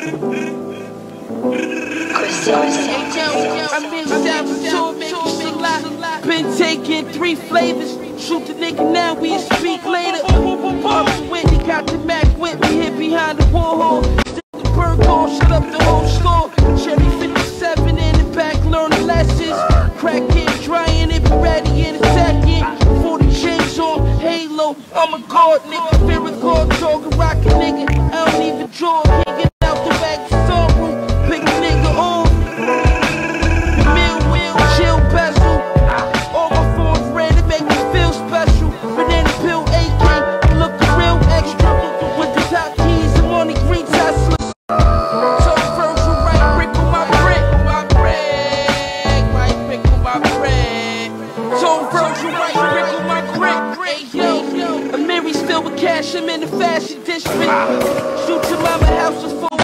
I'm in down for tour, make it a lot. Been taking 3 flavors. Shoot the nigga now, we speak later. Pops with me, got the Mac with me, hit behind the Warhol.